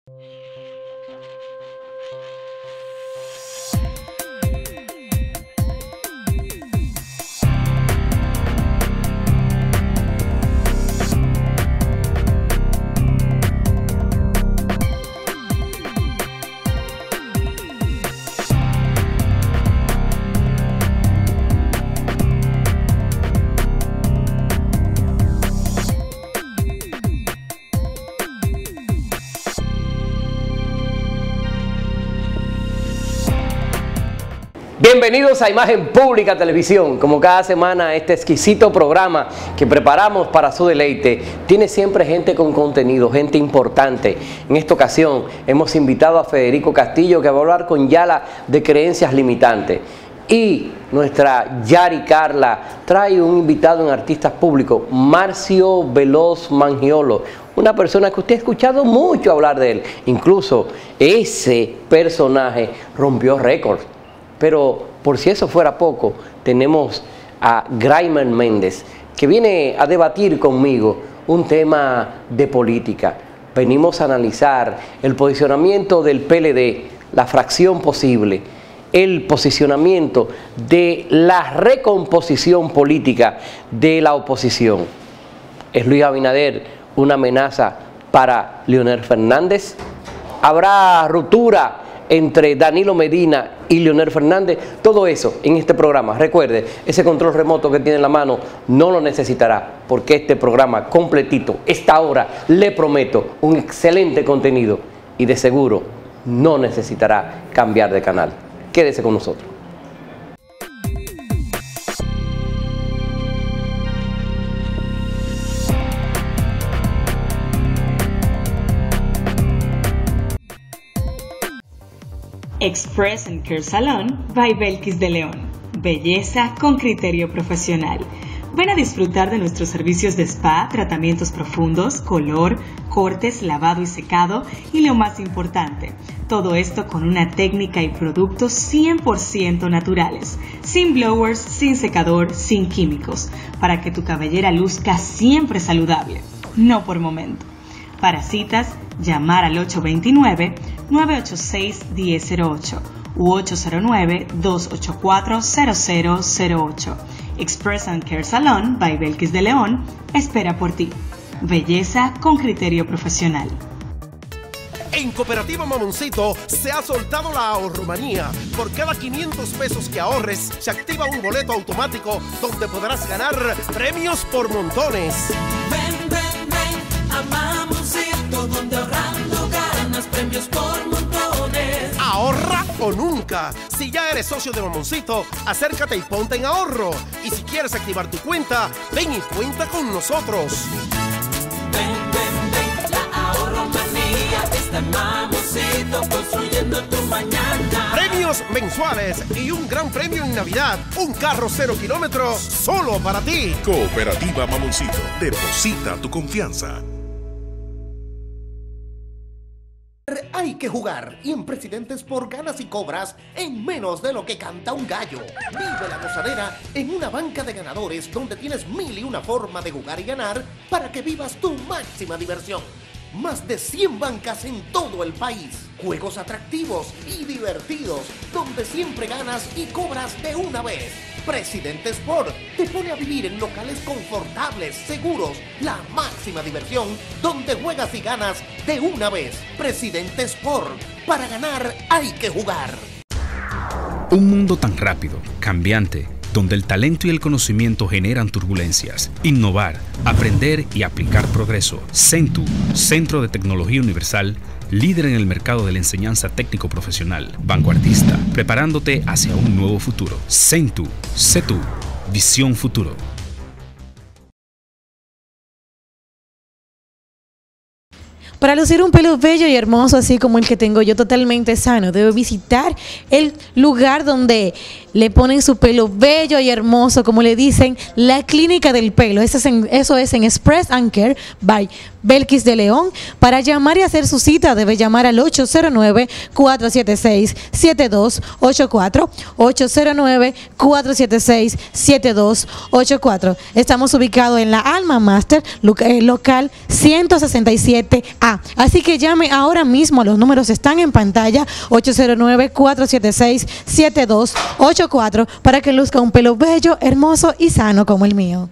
Bienvenidos a Imagen Pública Televisión. Como cada semana, este exquisito programa que preparamos para su deleite tiene siempre gente con contenido, gente importante. En esta ocasión hemos invitado a Federico Castillo, que va a hablar con Yala de creencias limitantes. Y nuestra Yari Carla trae un invitado en artistas públicos, Marcio Veloz Mangiolo, una persona que usted ha escuchado mucho hablar de él. Incluso ese personaje rompió récords. Pero por si eso fuera poco, tenemos a Graimer Méndez, que viene a debatir conmigo un tema de política. Venimos a analizar el posicionamiento del PLD, la fracción posible, el posicionamiento de la recomposición política de la oposición. ¿Es Luis Abinader una amenaza para Leonel Fernández? ¿Habrá ruptura entre Danilo Medina y Leonel Fernández? Todo eso en este programa. Recuerde, ese control remoto que tiene en la mano no lo necesitará, porque este programa completito, esta hora, le prometo un excelente contenido y de seguro no necesitará cambiar de canal. Quédese con nosotros. Express & Care Salon by Belkis de León. Belleza con criterio profesional. Ven a disfrutar de nuestros servicios de spa, tratamientos profundos, color, cortes, lavado y secado y lo más importante, todo esto con una técnica y productos 100% naturales, sin blowers, sin secador, sin químicos, para que tu cabellera luzca siempre saludable, no por momento. Para citas, llamar al 829-986-1008 u 809-284-0008. Express & Care Salon by Belkis de León espera por ti. Belleza con criterio profesional. En Cooperativa Mamoncito se ha soltado la ahorromanía. Por cada 500 pesos que ahorres, se activa un boleto automático donde podrás ganar premios por montones. Ven, ven, ven a Mamoncito, donde ahorrando ganas premios por montones. Ahorra o nunca. Si ya eres socio de Mamoncito, acércate y ponte en ahorro. Y si quieres activar tu cuenta, ven y cuenta con nosotros. Ven, ven, ven, la ahorromanía está en Mamoncito, construyendo tu mañana. Premios mensuales y un gran premio en Navidad. Un carro 0 kilómetros solo para ti. Cooperativa Mamoncito. Deposita tu confianza. Hay que jugar, y en Presidentes por ganas y cobras en menos de lo que canta un gallo. Vive la gozadera en una banca de ganadores donde tienes 1001 formas de jugar y ganar para que vivas tu máxima diversión. Más de 100 bancas en todo el país. Juegos atractivos y divertidos donde siempre ganas y cobras de una vez. Presidente Sport te pone a vivir en locales confortables, seguros, la máxima diversión, donde juegas y ganas de una vez. Presidente Sport, para ganar hay que jugar. Un mundo tan rápido, cambiante, donde el talento y el conocimiento generan turbulencias. Innovar, aprender y aplicar progreso. CENTU, Centro de Tecnología Universal, líder en el mercado de la enseñanza técnico-profesional, vanguardista, preparándote hacia un nuevo futuro. CENTU, CETU, Visión Futuro. Para lucir un pelo bello y hermoso, así como el que tengo yo, totalmente sano, debe visitar el lugar donde le ponen su pelo bello y hermoso, como le dicen, la clínica del pelo. Eso es en Express and Care by Belkis de León. Para llamar y hacer su cita debe llamar al 809-476-7284, 809-476-7284. Estamos ubicados en la Alma Master, local 167A. Así que llame ahora mismo, los números están en pantalla, 809-476-7284, para que luzca un pelo bello, hermoso y sano como el mío.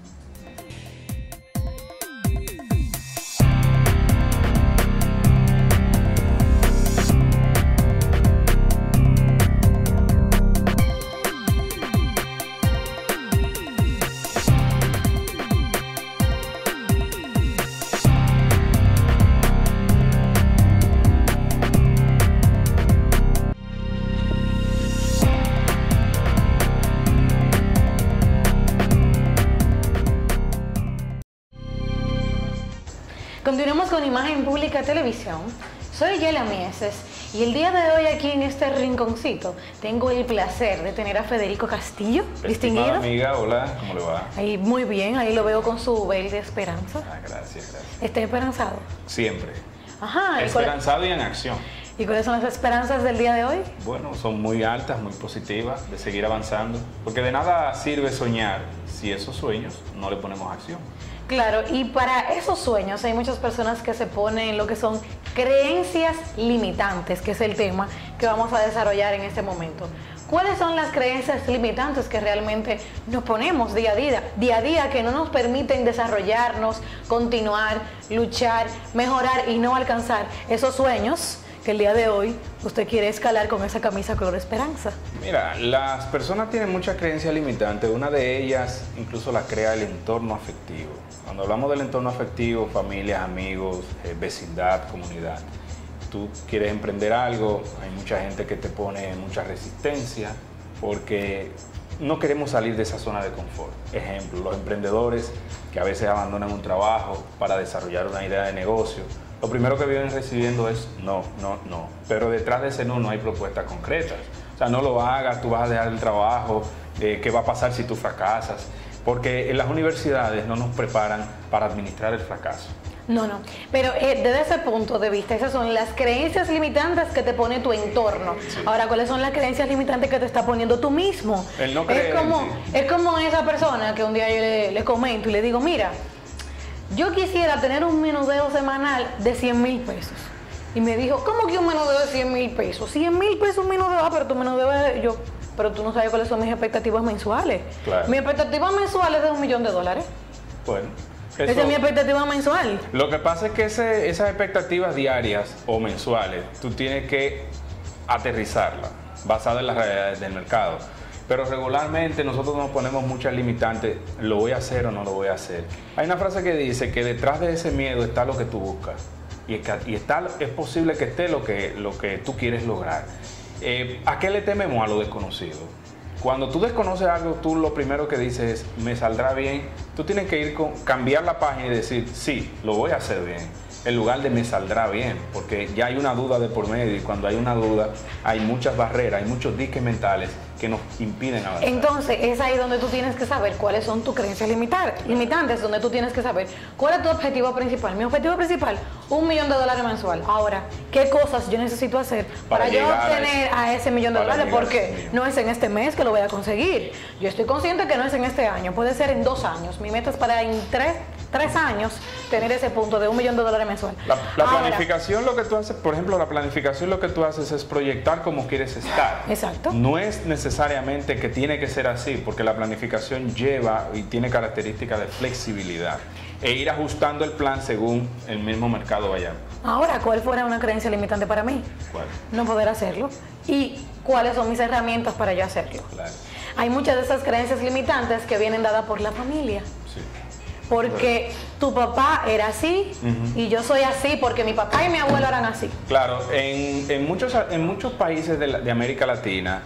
Continuamos con Imagen Pública Televisión. Soy Yela Mieses y el día de hoy aquí en este rinconcito tengo el placer de tener a Federico Castillo, distinguido. Amiga, hola, ¿cómo le va? Ahí, muy bien, ahí lo veo con su verde esperanza. Gracias, gracias. ¿Está esperanzado? Siempre. Ajá. Esperanzado y en acción. ¿Y cuáles son las esperanzas del día de hoy? Bueno, son muy altas, muy positivas, de seguir avanzando, porque de nada sirve soñar si esos sueños no le ponemos acción. Claro, y para esos sueños hay muchas personas que se ponen lo que son creencias limitantes, que es el tema que vamos a desarrollar en este momento. ¿Cuáles son las creencias limitantes que realmente nos ponemos día a día, que no nos permiten desarrollarnos, continuar, luchar, mejorar y no alcanzar esos sueños que el día de hoy usted quiere escalar con esa camisa color esperanza? Mira, las personas tienen muchas creencias limitantes. Una de ellas incluso la crea el entorno afectivo. Cuando hablamos del entorno afectivo, familias, amigos, vecindad, comunidad, tú quieres emprender algo, hay mucha gente que te pone mucha resistencia porque no queremos salir de esa zona de confort. Ejemplo, los emprendedores que a veces abandonan un trabajo para desarrollar una idea de negocio, lo primero que vienen recibiendo es no. Pero detrás de ese no hay propuestas concretas. O sea, no lo hagas, tú vas a dejar el trabajo, ¿qué va a pasar si tú fracasas? Porque en las universidades no nos preparan para administrar el fracaso. No, pero desde ese punto de vista, esas son las creencias limitantes que te pone tu entorno. Sí. Ahora, ¿cuáles son las creencias limitantes que te está poniendo tú mismo? El no creer, es como esa persona que un día yo le comento y le digo, mira, yo quisiera tener un menudeo semanal de 100,000 pesos. Y me dijo, ¿cómo que un menudeo de 100,000 pesos? 100,000 pesos un menudeo, pero tu menudeo es yo. Pero tú no sabes cuáles son mis expectativas mensuales. Claro. Mi expectativa mensual es de $1,000,000. Bueno. Esa es mi expectativa mensual. Lo que pasa es que esas expectativas diarias o mensuales, tú tienes que aterrizarlas, basada en las realidades del mercado. Pero regularmente nosotros nos ponemos muchas limitantes, ¿lo voy a hacer o no lo voy a hacer? Hay una frase que dice que detrás de ese miedo está lo que tú buscas. Y es posible que esté lo que tú quieres lograr. ¿A qué le tememos? A lo desconocido. Cuando tú desconoces algo, tú lo primero que dices es, me saldrá bien. Tú tienes que cambiar la página y decir, sí, lo voy a hacer bien, en lugar de me saldrá bien, porque ya hay una duda de por medio y cuando hay una duda hay muchas barreras, hay muchos diques mentales que nos impiden avanzar. Entonces es ahí donde tú tienes que saber cuáles son tus creencias limitantes, donde tú tienes que saber cuál es tu objetivo principal. Mi objetivo principal, $1,000,000 mensual. Ahora, ¿qué cosas yo necesito hacer para yo obtener a ese $1,000,000? Porque no es en este mes que lo voy a conseguir. Yo estoy consciente que no es en este año, puede ser en 2 años. Mi meta es para en 3 años tener ese punto de $1,000,000 mensual. La planificación, lo que tú haces, por ejemplo, la planificación lo que tú haces es proyectar cómo quieres estar. Exacto. No es necesariamente que tiene que ser así, porque la planificación lleva y tiene características de flexibilidad e ir ajustando el plan según el mismo mercado vaya. Ahora, ¿cuál fuera una creencia limitante para mí? ¿Cuál? No poder hacerlo. ¿Y cuáles son mis herramientas para yo hacerlo? Claro. Hay muchas de esas creencias limitantes que vienen dadas por la familia. Sí. Porque tu papá era así y yo soy así porque mi papá y mi abuelo eran así. Claro, en muchos países de América Latina,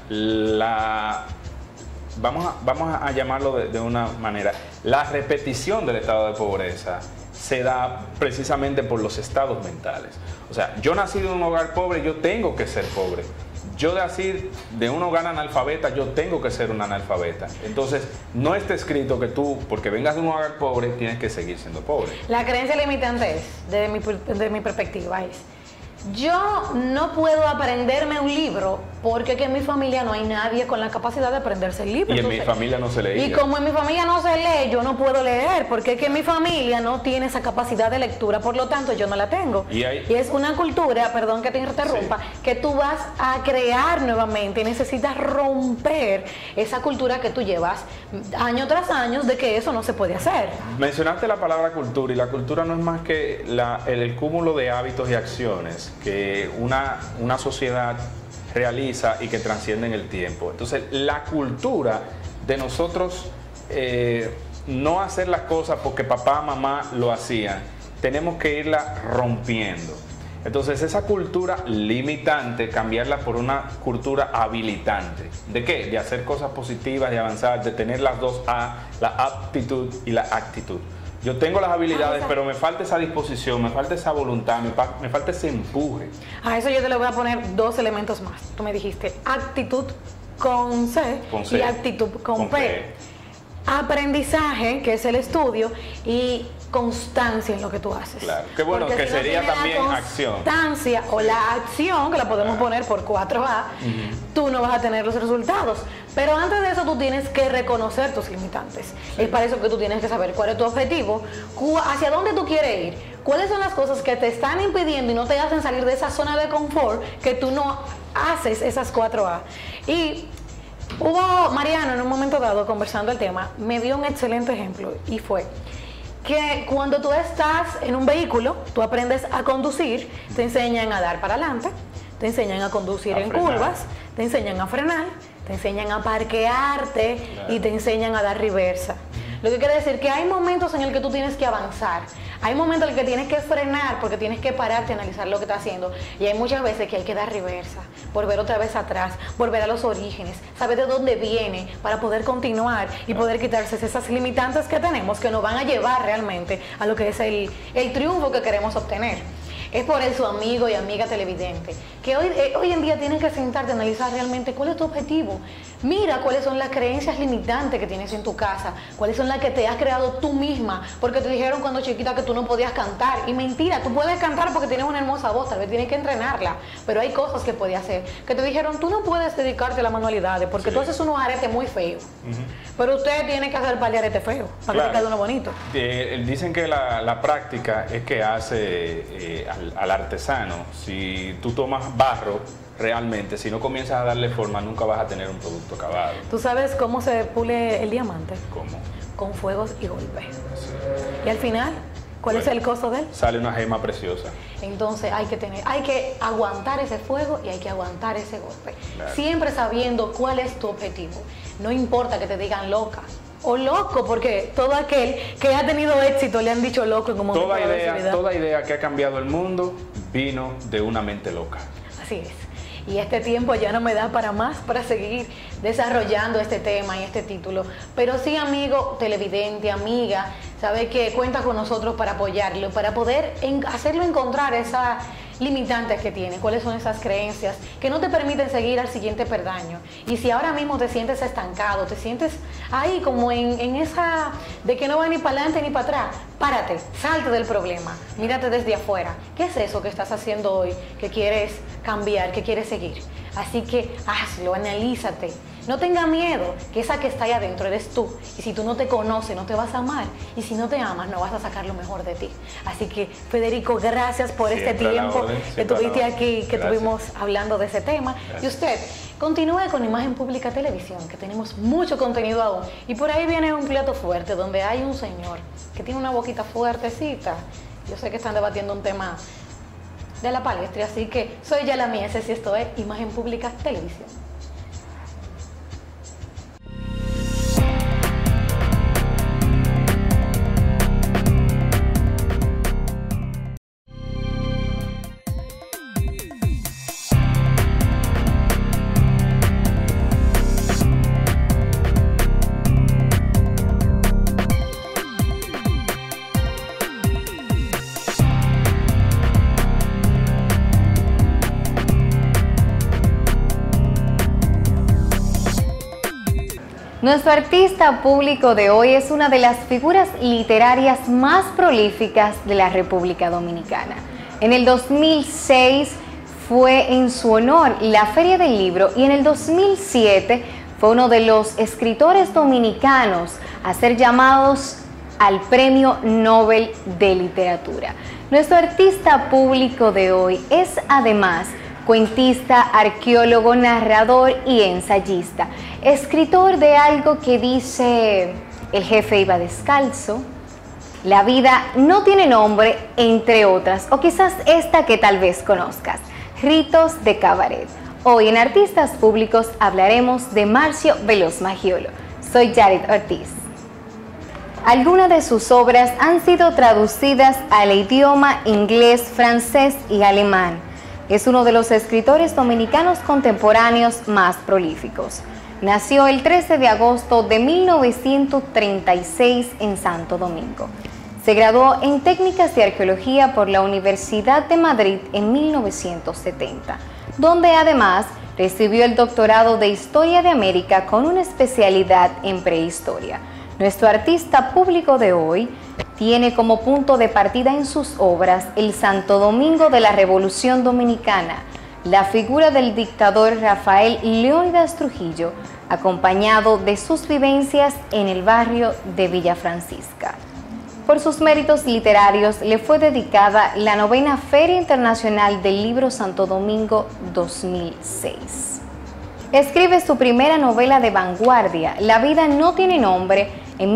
vamos a llamarlo de una manera, la repetición del estado de pobreza se da precisamente por los estados mentales. O sea, yo nací en un hogar pobre, yo tengo que ser pobre. yo de un hogar analfabeta, yo tengo que ser un analfabeta. Entonces, no está escrito que tú, porque vengas de un hogar pobre, tienes que seguir siendo pobre. La creencia limitante es, desde mi perspectiva, es: yo no puedo aprenderme un libro porque aquí en mi familia no hay nadie con la capacidad de aprenderse el libro. Y en mi familia no se leía. Y como en mi familia no se lee, yo no puedo leer porque es que mi familia no tiene esa capacidad de lectura, por lo tanto yo no la tengo. Y es una cultura, perdón que te interrumpa, que tú vas a crear nuevamente y necesitas romper esa cultura que tú llevas año tras año de que eso no se puede hacer. Mencionaste la palabra cultura, y la cultura no es más que el cúmulo de hábitos y acciones que una sociedad realiza y que trascienden el tiempo. Entonces, la cultura de nosotros no hacer las cosas porque papá, mamá lo hacían, tenemos que irla rompiendo. Entonces, esa cultura limitante, cambiarla por una cultura habilitante. ¿De qué? De hacer cosas positivas, de avanzar, de tener las dos A, la aptitud y la actitud. Yo tengo las habilidades, pero me falta esa disposición, me falta esa voluntad, me falta ese empuje. A eso yo te le voy a poner dos elementos más. Tú me dijiste actitud con C y actitud con P. Aprendizaje, que es el estudio, y constancia en lo que tú haces. Claro, qué bueno, porque que si sería no también acción. Constancia o la acción, que la podemos poner por 4A, tú no vas a tener los resultados. Pero antes de eso tú tienes que reconocer tus limitantes. Sí. Es para eso que tú tienes que saber cuál es tu objetivo, hacia dónde tú quieres ir, cuáles son las cosas que te están impidiendo y no te hacen salir de esa zona de confort que tú no haces esas 4A. Y Mariano en un momento dado, conversando el tema, me dio un excelente ejemplo, y fue que cuando tú estás en un vehículo, tú aprendes a conducir, te enseñan a dar para adelante, te enseñan a conducir en curvas, te enseñan a frenar, te enseñan a parquearte y te enseñan a dar reversa. Lo que quiere decir que hay momentos en el que tú tienes que avanzar, hay momentos en el que tienes que frenar porque tienes que pararte y analizar lo que estás haciendo, y hay muchas veces que hay que dar reversa, volver otra vez atrás, volver a los orígenes, saber de dónde viene para poder continuar y poder quitarse esas limitantes que tenemos que nos van a llevar realmente a lo que es el triunfo que queremos obtener. Es por eso, amigo y amiga televidente, que hoy en día tienen que sentarte a analizar realmente cuál es tu objetivo. Mira cuáles son las creencias limitantes que tienes en tu casa, cuáles son las que te has creado tú misma, porque te dijeron cuando chiquita que tú no podías cantar. Y mentira, tú puedes cantar porque tienes una hermosa voz, tal vez tienes que entrenarla, pero hay cosas que puedes hacer, que te dijeron tú no puedes dedicarte a las manualidades porque tú haces unos aretes muy feos. Pero usted tiene que hacer un par de aretes feos para que te quede uno bonito. Dicen que la práctica es que hace al artesano. Si tú tomas barro, realmente, si no comienzas a darle forma, nunca vas a tener un producto acabado. ¿Tú sabes cómo se pule el diamante? ¿Cómo? Con fuegos y golpes. Sí. Y al final, ¿cuál es el costo de él? Sale una gema preciosa. Entonces hay que aguantar ese fuego y hay que aguantar ese golpe. Claro. Siempre sabiendo cuál es tu objetivo. No importa que te digan loca o loco, porque todo aquel que ha tenido éxito le han dicho loco en un momento de adversidad. Toda idea que ha cambiado el mundo vino de una mente loca. Así es. Y este tiempo ya no me da para más, para seguir desarrollando este tema y este título. Pero sí, amigo televidente, amiga, sabe que cuenta con nosotros para apoyarlo, para poder hacerlo encontrar esas limitantes que tiene, cuáles son esas creencias que no te permiten seguir al siguiente peldaño. Y si ahora mismo te sientes estancado, te sientes ahí como en esa de que no va ni para adelante ni para atrás, párate, salte del problema, mírate desde afuera. ¿Qué es eso que estás haciendo hoy que quieres cambiar, que quieres seguir? Así que hazlo, analízate. No tenga miedo, que esa que está ahí adentro eres tú. Y si tú no te conoces, no te vas a amar. Y si no te amas, no vas a sacar lo mejor de ti. Así que, Federico, gracias por este tiempo que tuviste aquí, que estuvimos hablando de ese tema. Gracias. Y usted, continúe con Imagen Pública Televisión, que tenemos mucho contenido aún. Y por ahí viene un plato fuerte, donde hay un señor que tiene una boquita fuertecita. Yo sé que están debatiendo un tema de la palestra, así que soy Yala Mieses y esto es Imagen Pública Televisión. Nuestro artista público de hoy es una de las figuras literarias más prolíficas de la República Dominicana. En el 2006 fue en su honor la Feria del Libro y en el 2007 fue uno de los escritores dominicanos a ser llamados al Premio Nobel de Literatura. Nuestro artista público de hoy es además cuentista, arqueólogo, narrador y ensayista. Escritor de algo que dice: el jefe iba descalzo, la vida no tiene nombre, entre otras, o quizás esta que tal vez conozcas, Ritos de Cabaret. Hoy en Artistas Públicos hablaremos de Marcio Veloz Maggiolo. Soy Yarit Ortiz. Algunas de sus obras han sido traducidas al idioma inglés, francés y alemán. Es uno de los escritores dominicanos contemporáneos más prolíficos. Nació el 13 de agosto de 1936 en Santo Domingo. Se graduó en Técnicas de Arqueología por la Universidad de Madrid en 1970, donde además recibió el doctorado de Historia de América con una especialidad en prehistoria. Nuestro artista público de hoy tiene como punto de partida en sus obras el Santo Domingo de la Revolución Dominicana, la figura del dictador Rafael Leónidas Trujillo, acompañado de sus vivencias en el barrio de Villa Francisca. Por sus méritos literarios le fue dedicada la 9ª Feria Internacional del Libro Santo Domingo 2006. Escribe su primera novela de vanguardia, La vida no tiene nombre, en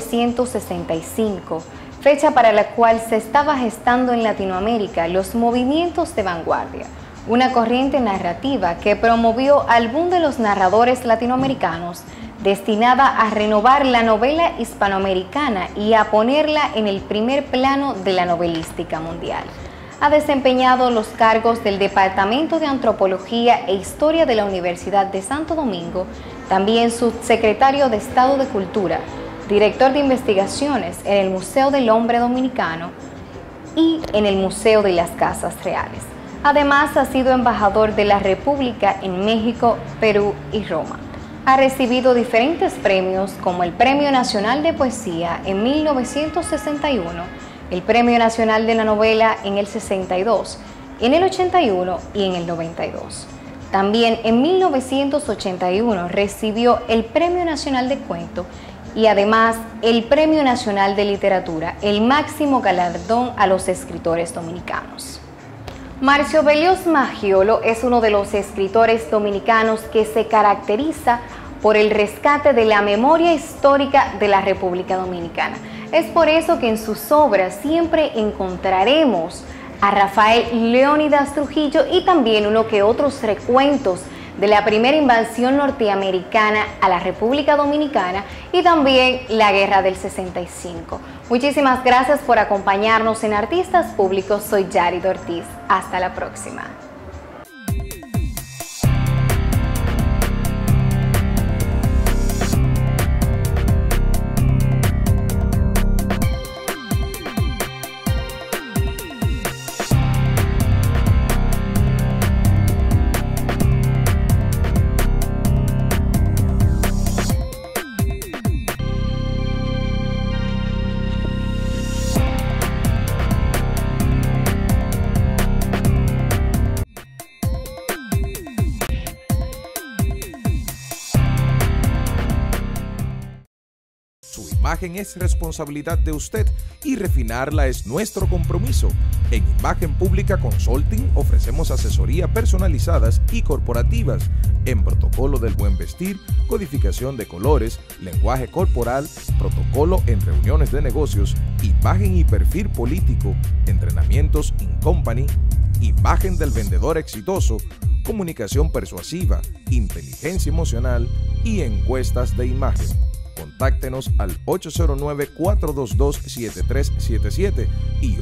1965, fecha para la cual se estaba gestando en Latinoamérica los movimientos de vanguardia, una corriente narrativa que promovió al boom de los narradores latinoamericanos, destinada a renovar la novela hispanoamericana y a ponerla en el primer plano de la novelística mundial. Ha desempeñado los cargos del Departamento de Antropología e Historia de la Universidad de Santo Domingo, también subsecretario de Estado de Cultura, director de investigaciones en el Museo del Hombre Dominicano y en el Museo de las Casas Reales. Además, ha sido embajador de la República en México, Perú y Roma. Ha recibido diferentes premios como el Premio Nacional de Poesía en 1961, el Premio Nacional de la Novela en el 62, en el 81 y en el 92. También en 1981 recibió el Premio Nacional de Cuento y además el Premio Nacional de Literatura, el máximo galardón a los escritores dominicanos. Marcio Veloz Maggiolo es uno de los escritores dominicanos que se caracteriza por el rescate de la memoria histórica de la República Dominicana. Es por eso que en sus obras siempre encontraremos a Rafael Leónidas Trujillo y también uno que otros recuentos de la primera invasión norteamericana a la República Dominicana y también la Guerra del 65. Muchísimas gracias por acompañarnos en Artistas Públicos. Soy Yarit Ortiz. Hasta la próxima. Imagen es responsabilidad de usted y refinarla es nuestro compromiso. En Imagen Pública Consulting ofrecemos asesoría personalizadas y corporativas en protocolo del buen vestir, codificación de colores, lenguaje corporal, protocolo en reuniones de negocios, imagen y perfil político, entrenamientos in company, imagen del vendedor exitoso, comunicación persuasiva, inteligencia emocional y encuestas de imagen. Contáctenos al 809-422-7377 y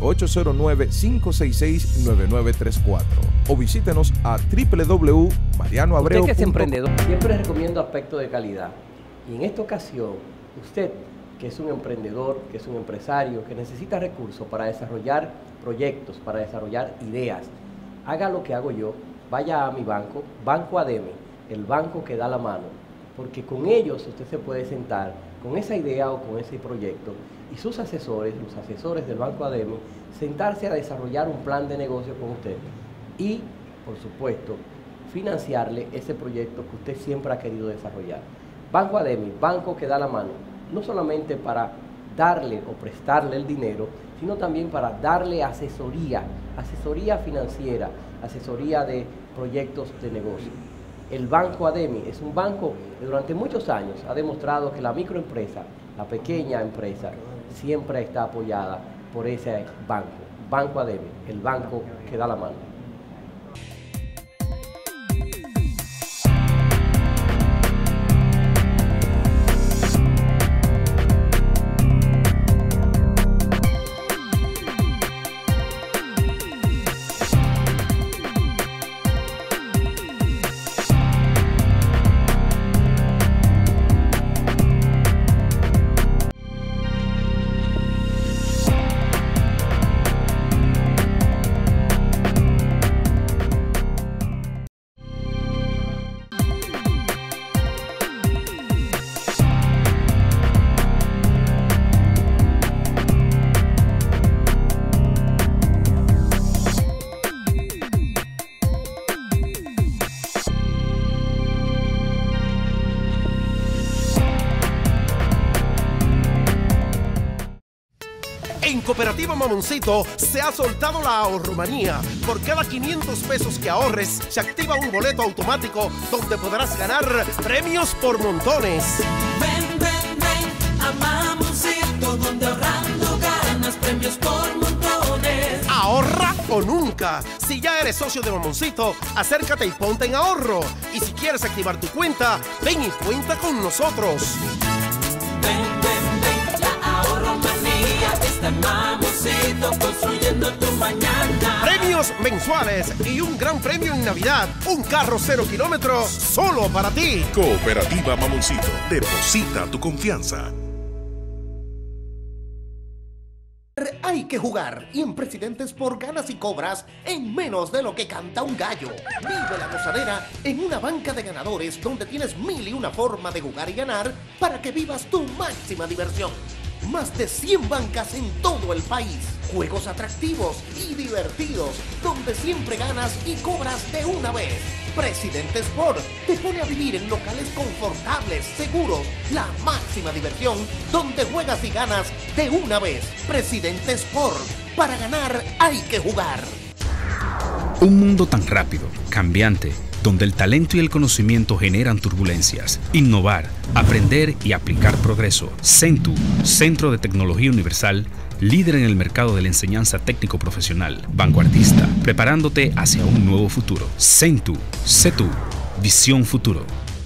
809-566-9934 o visítenos a www.marianoabreu.com. Usted que es emprendedor, siempre recomiendo aspectos de calidad. Y en esta ocasión, usted que es un emprendedor, que es un empresario, que necesita recursos para desarrollar proyectos, para desarrollar ideas, haga lo que hago yo, vaya a mi banco, Banco ADEME, el banco que da la mano. porque con ellos usted se puede sentar con esa idea o con ese proyecto y sus asesores, los asesores del Banco ADEMI, sentarse a desarrollar un plan de negocio con usted y, por supuesto, financiarle ese proyecto que usted siempre ha querido desarrollar. Banco ADEMI, banco que da la mano, no solamente para darle o prestarle el dinero, sino también para darle asesoría financiera, asesoría de proyectos de negocio. El Banco ADEMI es un banco que durante muchos años ha demostrado que la microempresa, la pequeña empresa, siempre está apoyada por ese banco. Banco ADEMI, el banco que da la mano. En Cooperativa Mamoncito se ha soltado la ahorromanía. Por cada 500 pesos que ahorres, se activa un boleto automático donde podrás ganar premios por montones. Ven, ven, ven a Mamoncito, donde ahorrando ganas premios por montones. Ahorra o nunca. Si ya eres socio de Mamoncito, acércate y ponte en ahorro. Y si quieres activar tu cuenta, ven y cuenta con nosotros. Ven, ven, ven, la ahorromanía está en Mamoncito, construyendo tu mañana. Premios mensuales y un gran premio en Navidad. Un carro 0 kilómetros solo para ti. Cooperativa Mamoncito. Deposita tu confianza. Hay que jugar y en Presidentes por ganas y cobras en menos de lo que canta un gallo. Vive la gozadera en una banca de ganadores donde tienes 1001 formas de jugar y ganar para que vivas tu máxima diversión. Más de 100 bancas en todo el país. Juegos atractivos y divertidos donde siempre ganas y cobras de una vez. Presidente Sport te pone a vivir en locales confortables, seguros, la máxima diversión donde juegas y ganas de una vez. Presidente Sport, para ganar hay que jugar. Un mundo tan rápido, cambiante, donde el talento y el conocimiento generan turbulencias. Innovar, aprender y aplicar progreso. CENTU, Centro de Tecnología Universal, líder en el mercado de la enseñanza técnico-profesional, vanguardista, preparándote hacia un nuevo futuro. CENTU, CETU, Visión Futuro.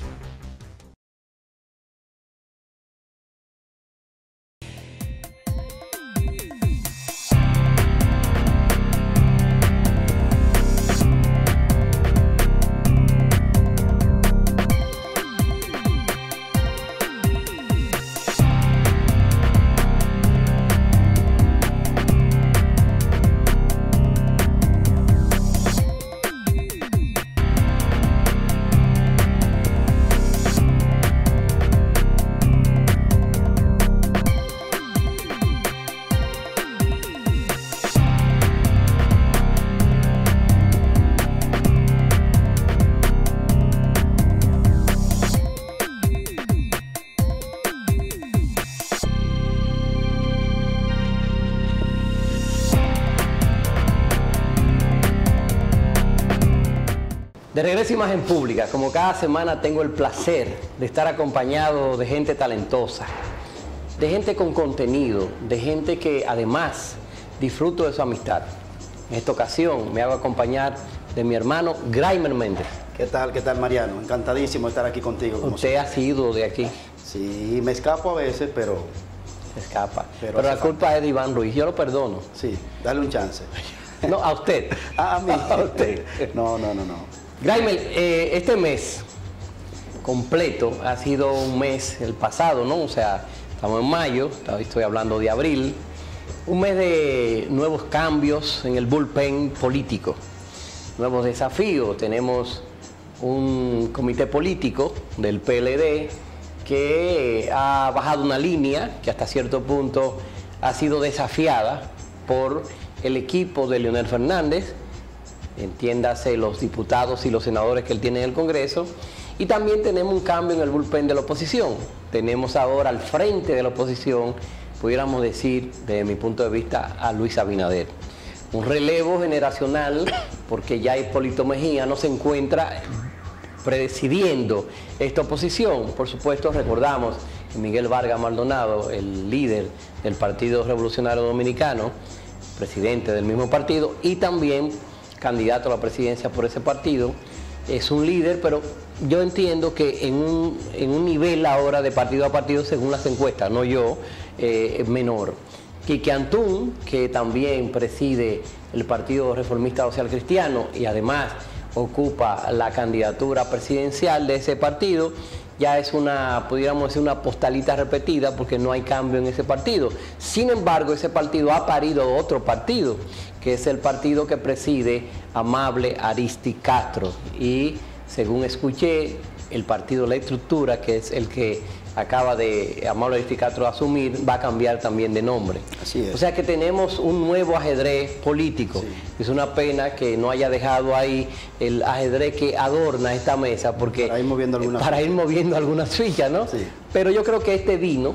De regreso a Imagen Pública, como cada semana tengo el placer de estar acompañado de gente talentosa, de gente con contenido, de gente que además disfruto de su amistad. En esta ocasión me hago acompañar de mi hermano Graimer Méndez. ¿Qué tal, Mariano? Encantadísimo de estar aquí contigo. Usted ha sido de aquí. Sí, me escapo a veces, pero... Se escapa. Pero la culpa es de Iván Ruiz, yo lo perdono. Sí, dale un chance. No, a usted. A mí. A usted. No. Graimer, este mes completo ha sido un mes, el pasado, ¿no? O sea, estamos en mayo, estoy hablando de abril, un mes de nuevos cambios en el bullpen político, nuevos desafíos. Tenemos un comité político del PLD que ha bajado una línea que hasta cierto punto ha sido desafiada por el equipo de Leonel Fernández, entiéndase los diputados y los senadores que él tiene en el Congreso, y también tenemos un cambio en el bullpen de la oposición. Tenemos ahora al frente de la oposición, pudiéramos decir, desde mi punto de vista, a Luis Abinader. Un relevo generacional, porque ya Hipólito Mejía no se encuentra presidiendo esta oposición. Por supuesto, recordamos que Miguel Vargas Maldonado, el líder del Partido Revolucionario Dominicano, presidente del mismo partido y también candidato a la presidencia por ese partido, es un líder, pero yo entiendo que en un nivel ahora de partido a partido, según las encuestas, no yo, menor. Quique Antún, que también preside el Partido Reformista Social Cristiano y además ocupa la candidatura presidencial de ese partido, ya es una, pudiéramos decir, una postalita repetida porque no hay cambio en ese partido. Sin embargo, ese partido ha parido otro partido, que es el partido que preside Amable Aristi Castro. Y según escuché, el partido La Estructura, que es el que acaba de Amable Aristi Castro asumir, va a cambiar también de nombre. Así es. O sea que tenemos un nuevo ajedrez político. Sí. Es una pena que no haya dejado ahí el ajedrez que adorna esta mesa, porque para ir moviendo algunas fichas, ¿no? Sí. Pero yo creo que este vino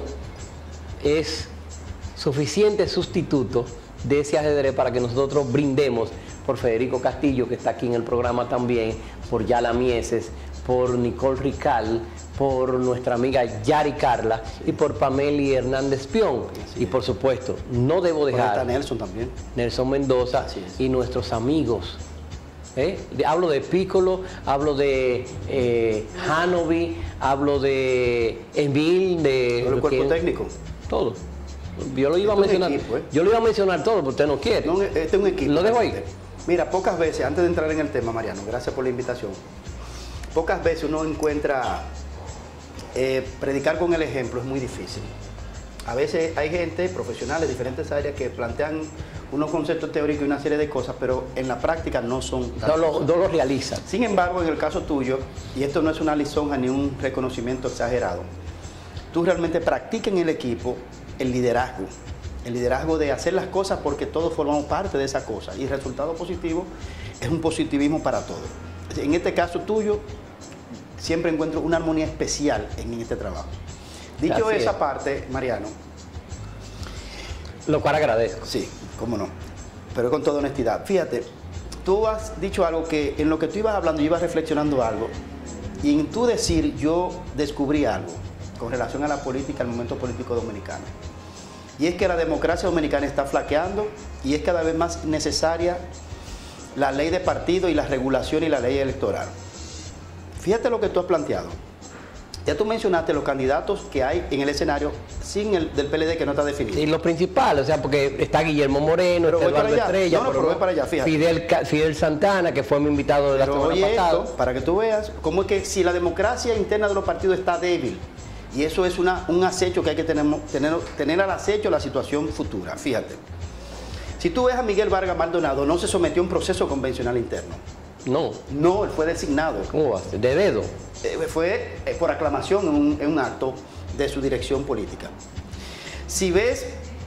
es suficiente sustituto de ese ajedrez para que nosotros brindemos por Federico Castillo, que está aquí en el programa también, por Yala Mieses, por Nicole Rical, por nuestra amiga Yari Carla y por Pameli Hernández Pion. Y por supuesto, no debo dejar Nelson también. Nelson Mendoza y nuestros amigos. Hablo de Piccolo, hablo de Hanovi, hablo de Emil, de el cuerpo técnico. Todo. Yo lo iba a mencionar. Yo lo iba a mencionar todo, pero usted no quiere. No, este es un equipo. Lo dejo ahí. Mira, pocas veces, antes de entrar en el tema, Mariano, gracias por la invitación. Pocas veces uno encuentra predicar con el ejemplo es muy difícil. A veces hay gente, profesionales de diferentes áreas, que plantean unos conceptos teóricos y una serie de cosas, pero en la práctica no son. No lo realizan. Sin embargo, en el caso tuyo, y esto no es una lisonja ni un reconocimiento exagerado, tú realmente practicas en el equipo el liderazgo de hacer las cosas porque todos formamos parte de esa cosa, y el resultado positivo es un positivismo para todos. En este caso tuyo, siempre encuentro una armonía especial en este trabajo. Dicho Así esa es. parte, Mariano. Lo cual agradezco. Sí, cómo no. Pero con toda honestidad. Fíjate, tú has dicho algo que en lo que tú ibas hablando, yo iba reflexionando algo. Y en tu decir, yo descubrí algo con relación a la política, al momento político dominicano. Y es que la democracia dominicana está flaqueando y es cada vez más necesaria la ley de partido y la regulación y la ley electoral. Fíjate lo que tú has planteado. Ya tú mencionaste los candidatos que hay en el escenario sin el del PLD, que no está definido. Y los principales, o sea, porque está Guillermo Moreno, está Eduardo Estrella, pero voy para allá, fíjate. Fidel Santana, que fue mi invitado de la semana pasada. Esto, para que tú veas cómo es que si la democracia interna de los partidos está débil, y eso es un acecho que hay que tener al acecho la situación futura. Fíjate, si tú ves a Miguel Vargas Maldonado, no se sometió a un proceso convencional interno. No. No, él fue designado. ¿Cómo va a ser? ¿De dedo? Fue por aclamación en un acto de su dirección política. Si ves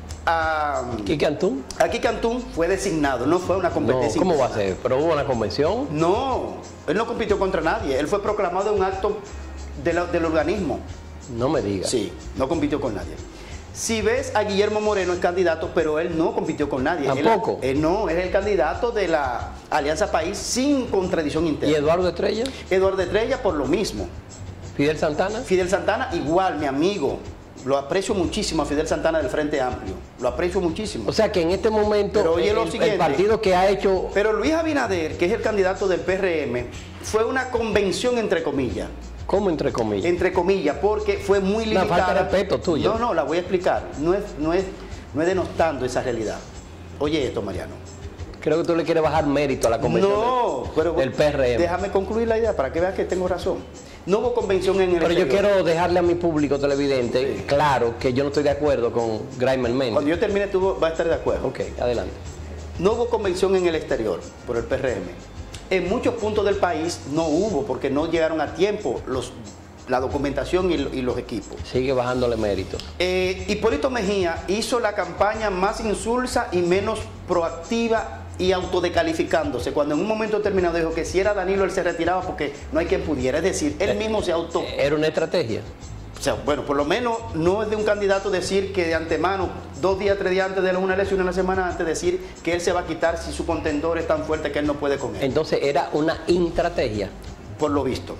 a Quique Antún. A Quique Antún fue designado, no fue una competencia. No, ¿cómo va a ser? ¿Pero hubo una convención? No, él no compitió contra nadie, él fue proclamado en un acto del organismo. No me digas. Sí, no compitió con nadie. Si ves a Guillermo Moreno, es candidato, pero él no compitió con nadie. ¿Tampoco? Él no, es el candidato de la Alianza País sin contradicción interna. ¿Y Eduardo Estrella? Eduardo Estrella por lo mismo. ¿Fidel Santana? Fidel Santana igual, mi amigo. Lo aprecio muchísimo a Fidel Santana del Frente Amplio. Lo aprecio muchísimo. O sea que en este momento pero oye lo siguiente, el partido que ha hecho... Pero Luis Abinader, que es el candidato del PRM, fue una convención entre comillas. ¿Cómo entre comillas? Entre comillas, porque fue muy limitada. Una falta de respeto tuyo. No, la voy a explicar. No es denostando esa realidad. Oye esto, Mariano. Creo que tú le quieres bajar mérito a la convención del PRM. Déjame concluir la idea para que veas que tengo razón. No hubo convención en el Pero exterior. yo quiero dejarle a mi público televidente claro que yo no estoy de acuerdo con Graimer Méndez. Cuando yo termine tú vas a estar de acuerdo. Ok, adelante. No hubo convención en el exterior por el PRM. En muchos puntos del país no hubo, porque no llegaron a tiempo la documentación y los equipos. Sigue bajándole mérito. Hipólito Mejía hizo la campaña más insulsa y menos proactiva y autodecalificándose, cuando en un momento determinado dijo que si era Danilo él se retiraba porque no hay quien pudiera, es decir, él mismo se auto... ¿Era una estrategia? O sea, bueno, por lo menos no es de un candidato decir que de antemano, 2 días, 3 días antes de una elección, una semana antes, decir que él se va a quitar si su contendor es tan fuerte que él no puede con él. Entonces era una estrategia. Por lo visto.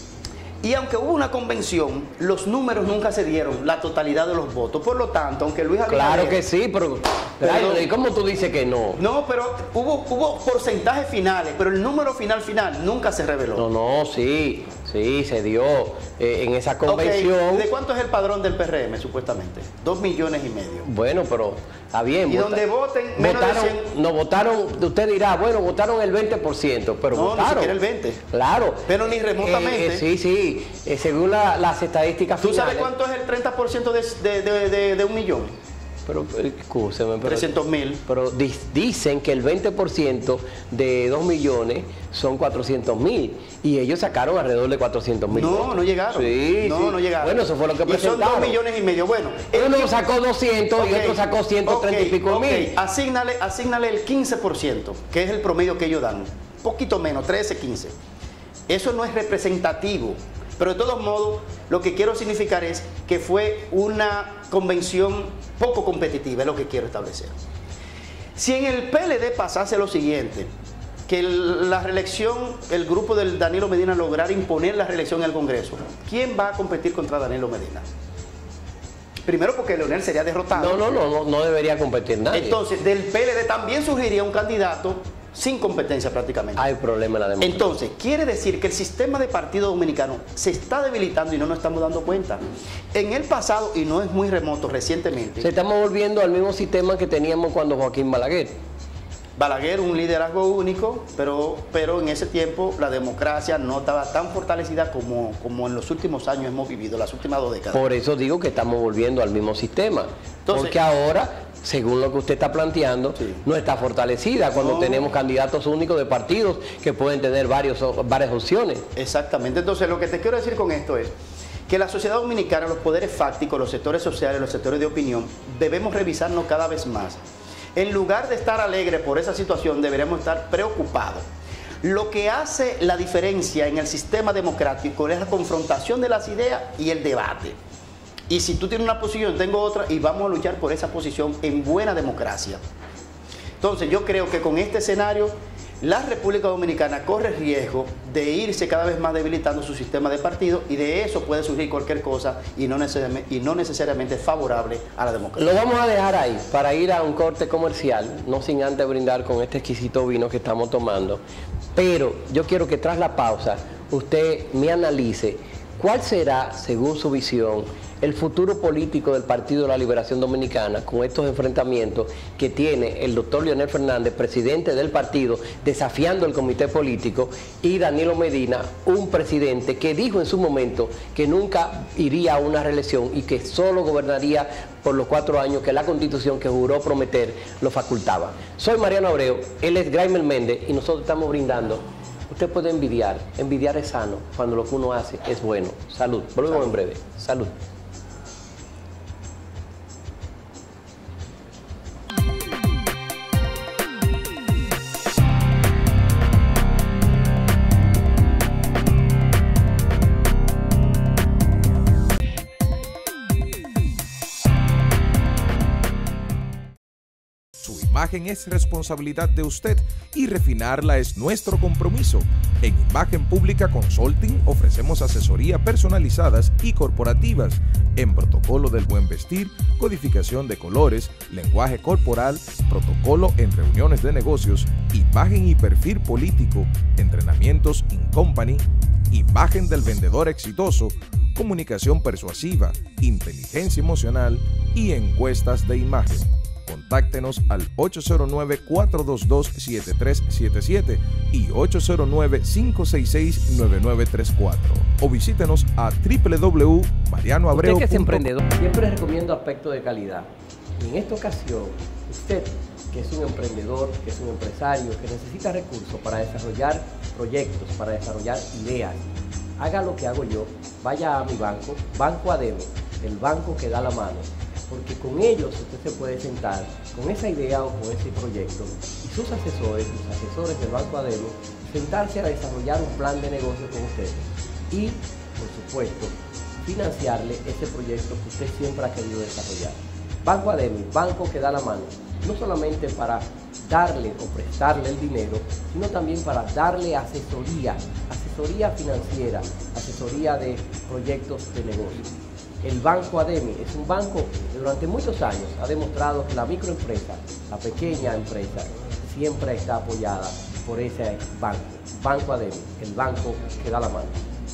Y aunque hubo una convención, los números nunca se dieron, la totalidad de los votos. Por lo tanto, aunque Luis Abinader... Claro que sí, pero ¿y cómo tú dices que no? No, pero hubo porcentajes finales, pero el número final nunca se reveló. No, sí, se dio en esa convención. Okay. ¿De cuánto es el padrón del PRM, supuestamente? 2,5 millones. Bueno, pero está bien. Y donde voten menos de 100... No votaron, usted dirá, bueno, votaron el 20%, pero no, votaron. No, ni siquiera el 20. Claro. Pero ni remotamente. Sí, según las estadísticas finales. ¿Tú sabes cuánto es el 30% de 1 millón? Pero, escúcheme, 300,000. Pero dicen que el 20% de 2 millones son 400,000 y ellos sacaron alrededor de 400,000. No llegaron. No llegaron. Bueno, eso fue lo que presentaron. Y son 2,5 millones. Bueno, uno sacó 200 y otro sacó 130 y pico mil. Asígnale el 15%, que es el promedio que ellos dan. Poquito menos, 13, 15. Eso no es representativo. Pero de todos modos, lo que quiero significar es que fue una convención poco competitiva, es lo que quiero establecer. Si en el PLD pasase lo siguiente, que la reelección, el grupo del Danilo Medina lograra imponer la reelección en el Congreso, ¿quién va a competir contra Danilo Medina? Primero porque Leonel sería derrotado. No debería competir nadie. Entonces, del PLD también surgiría un candidato sin competencia prácticamente. Hay problema en la democracia. Entonces, quiere decir que el sistema de partido dominicano se está debilitando y no nos estamos dando cuenta. En el pasado, y no es muy remoto, recientemente... Se estamos volviendo al mismo sistema que teníamos cuando Joaquín Balaguer. Balaguer, un liderazgo único, pero en ese tiempo la democracia no estaba tan fortalecida como en los últimos años hemos vivido, las últimas 2 décadas. Por eso digo que estamos volviendo al mismo sistema. Entonces, porque ahora, según lo que usted está planteando, no está fortalecida cuando tenemos candidatos únicos de partidos que pueden tener varias opciones. Exactamente. Entonces, lo que te quiero decir con esto es que la sociedad dominicana, los poderes fácticos, los sectores sociales, los sectores de opinión, debemos revisarnos cada vez más. En lugar de estar alegre por esa situación, deberíamos estar preocupados. Lo que hace la diferencia en el sistema democrático es la confrontación de las ideas y el debate. Y si tú tienes una posición, tengo otra, y vamos a luchar por esa posición en buena democracia. Entonces, yo creo que con este escenario, la República Dominicana corre riesgo de irse cada vez más debilitando su sistema de partido, y de eso puede surgir cualquier cosa y no necesariamente favorable a la democracia. Lo vamos a dejar ahí para ir a un corte comercial, no sin antes brindar con este exquisito vino que estamos tomando. Pero yo quiero que tras la pausa usted me analice cuál será, según su visión, el futuro político del Partido de la Liberación Dominicana con estos enfrentamientos que tiene el doctor Leonel Fernández, presidente del partido, desafiando el comité político, y Danilo Medina, un presidente que dijo en su momento que nunca iría a una reelección y que solo gobernaría por los 4 años que la Constitución que juró prometer lo facultaba. Soy Mariano Abreu, él es Graimer Méndez y nosotros estamos brindando. Usted puede envidiar es sano cuando lo que uno hace es bueno. Salud. Volvemos en breve. Salud. Imagen es responsabilidad de usted y refinarla es nuestro compromiso. En Imagen Pública Consulting ofrecemos asesoría personalizadas y corporativas en protocolo del buen vestir, codificación de colores, lenguaje corporal, protocolo en reuniones de negocios, imagen y perfil político, entrenamientos in company, imagen del vendedor exitoso, comunicación persuasiva, inteligencia emocional y encuestas de imagen. Contáctenos al 809-422-7377 y 809-566-9934 o visítenos a www.marianoabreu.com. Usted que es emprendedor, siempre recomiendo aspectos de calidad. Y en esta ocasión, usted que es un emprendedor, que es un empresario, que necesita recursos para desarrollar proyectos, para desarrollar ideas, haga lo que hago yo, vaya a mi banco, Banco ADEME, el banco que da la mano, porque con ellos usted se puede sentar con esa idea o con ese proyecto y sus asesores, los asesores del Banco ADEME, sentarse a desarrollar un plan de negocio con ustedes y, por supuesto, financiarle ese proyecto que usted siempre ha querido desarrollar. Banco ADEME, banco que da la mano, no solamente para darle o prestarle el dinero, sino también para darle asesoría financiera, asesoría de proyectos de negocio. El Banco ADEME es un banco que durante muchos años ha demostrado que la microempresa, la pequeña empresa, siempre está apoyada por ese banco. Banco ADEME, el banco que da la mano.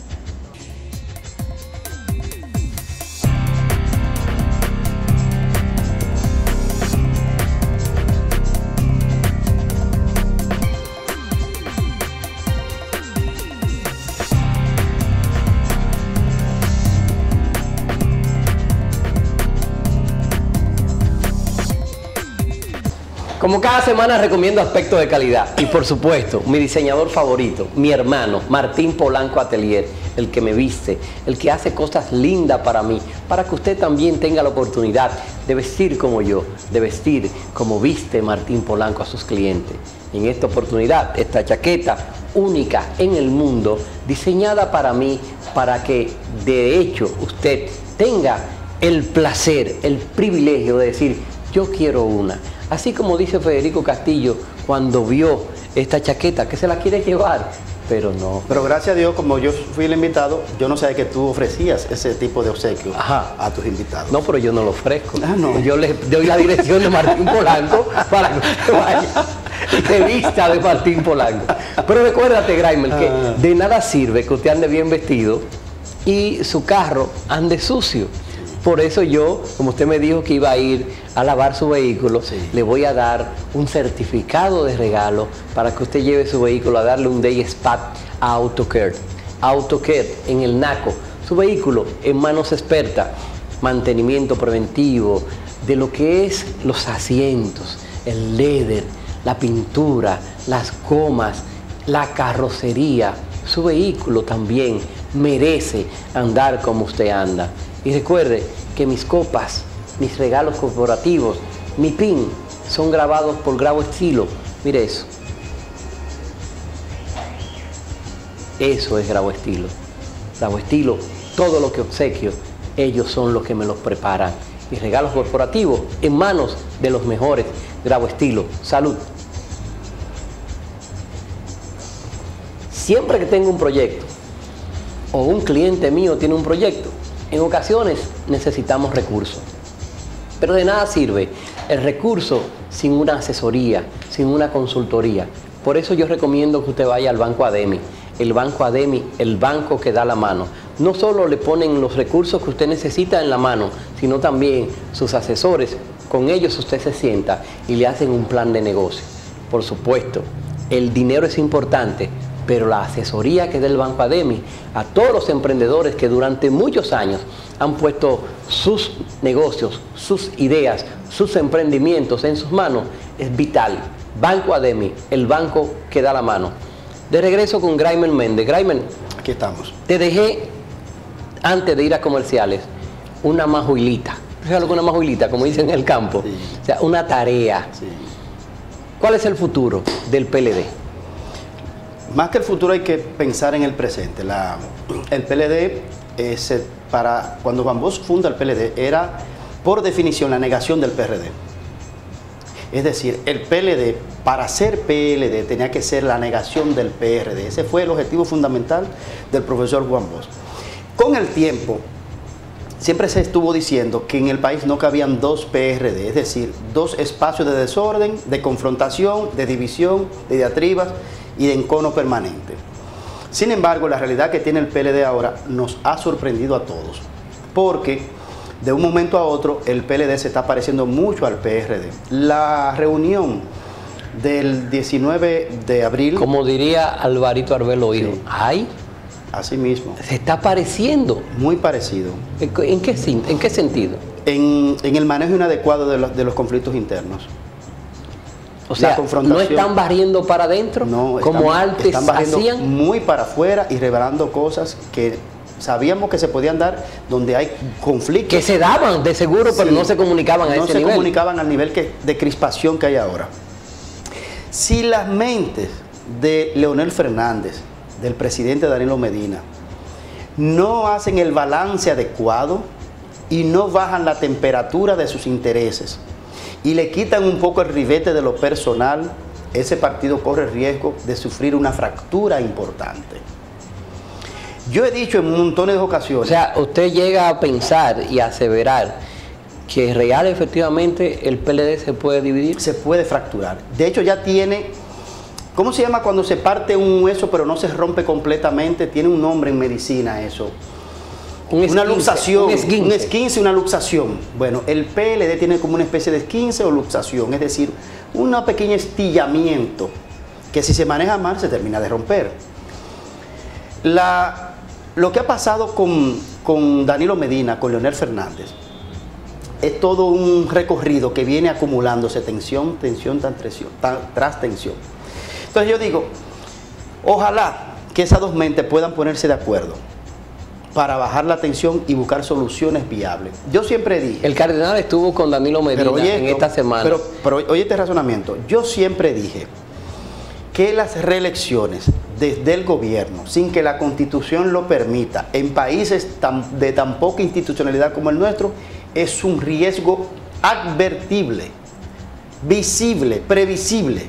Como cada semana recomiendo aspectos de calidad y por supuesto mi diseñador favorito, mi hermano Martín Polanco Atelier, el que me viste, el que hace cosas lindas para mí, para que usted también tenga la oportunidad de vestir como yo, de vestir como viste Martín Polanco a sus clientes. Y en esta oportunidad, esta chaqueta única en el mundo, diseñada para mí, para que de hecho usted tenga el placer, el privilegio de decir, yo quiero una. Así como dice Federico Castillo cuando vio esta chaqueta, que se la quiere llevar, pero no. Pero gracias a Dios, como yo fui el invitado, yo no sabía que tú ofrecías ese tipo de obsequio a tus invitados. No, pero yo no lo ofrezco. No. Yo les doy la dirección de Martín Polanco para que usted vaya y se vista de Martín Polanco. Pero recuérdate, Graimer, que de nada sirve que usted ande bien vestido y su carro ande sucio. Por eso yo, como usted me dijo que iba a ir a lavar su vehículo, le voy a dar un certificado de regalo para que usted lleve su vehículo a darle un day spa a AutoCare. AutoCare en el Naco, su vehículo en manos expertas, mantenimiento preventivo de lo que es los asientos, el leather, la pintura, las gomas, la carrocería. Su vehículo también merece andar como usted anda. Y recuerde que mis copas, mis regalos corporativos, mi pin, son grabados por Grabo Estilo. Mire eso. Eso es Grabo Estilo. Grabo Estilo, todo lo que obsequio, ellos son los que me los preparan. Mis regalos corporativos en manos de los mejores. Grabo Estilo. Salud. Siempre que tengo un proyecto o un cliente mío tiene un proyecto, en ocasiones necesitamos recursos, pero de nada sirve el recurso sin una asesoría, sin una consultoría. Por eso yo recomiendo que usted vaya al Banco ADEME. El Banco ADEME, el banco que da la mano. No solo le ponen los recursos que usted necesita en la mano, sino también sus asesores. Con ellos usted se sienta y le hacen un plan de negocio. Por supuesto, el dinero es importante, pero la asesoría que da el Banco ADEME a todos los emprendedores que durante muchos años han puesto sus negocios, sus ideas, sus emprendimientos en sus manos, es vital. Banco ADEME, el banco que da la mano. De regreso con Graimer Méndez. Graimer, aquí estamos. Te dejé, antes de ir a comerciales, una majuilita. ¿Sabes lo que es una majuilita? Como dicen en el campo. Sí. O sea, una tarea. Sí. ¿Cuál es el futuro del PLD? Más que el futuro hay que pensar en el presente. El PLD, cuando Juan Bosch funda el PLD, era por definición la negación del PRD. Es decir, el PLD, para ser PLD, tenía que ser la negación del PRD. Ese fue el objetivo fundamental del profesor Juan Bosch. Con el tiempo, siempre se estuvo diciendo que en el país no cabían dos PRD, es decir, dos espacios de desorden, de confrontación, de división, de diatribas y de encono permanente. Sin embargo, la realidad que tiene el PLD ahora nos ha sorprendido a todos, porque de un momento a otro el PLD se está pareciendo mucho al PRD. La reunión del 19 de abril... Como diría Alvarito Arbelo Hijo, ¡ay! Así mismo. Se está pareciendo. Muy parecido. ¿En qué sentido? En el manejo inadecuado de los conflictos internos. O sea, la confrontación. ¿no están barriendo para adentro como antes están barriendo hacían? Muy para afuera y revelando cosas que sabíamos que se podían dar donde hay conflictos. Que se daban de seguro, pero no se comunicaban a ese nivel. No se comunicaban al nivel de crispación que hay ahora. Si las mentes de Leonel Fernández, del presidente Danilo Medina, no hacen el balance adecuado y no bajan la temperatura de sus intereses y le quitan un poco el ribete de lo personal, ese partido corre riesgo de sufrir una fractura importante. Yo he dicho en montones de ocasiones... O sea, usted llega a pensar y a aseverar que real efectivamente el PLD se puede dividir. Se puede fracturar. De hecho ya tiene... ¿Cómo se llama cuando se parte un hueso pero no se rompe completamente? Tiene un nombre en medicina eso. Una luxación, un esquince, una luxación. Bueno, el PLD tiene como una especie de esquince o luxación, es decir, un pequeño estillamiento que si se maneja mal se termina de romper. Lo que ha pasado con Danilo Medina, con Leonel Fernández, es todo un recorrido que viene acumulándose tensión tras tensión. Entonces yo digo, ojalá que esas dos mentes puedan ponerse de acuerdo para bajar la tensión y buscar soluciones viables. Yo siempre dije... El cardenal estuvo con Danilo Medina en esta semana. Pero oye este razonamiento. Yo siempre dije que las reelecciones desde el gobierno, sin que la Constitución lo permita, en países de tan poca institucionalidad como el nuestro, es un riesgo advertible, visible, previsible.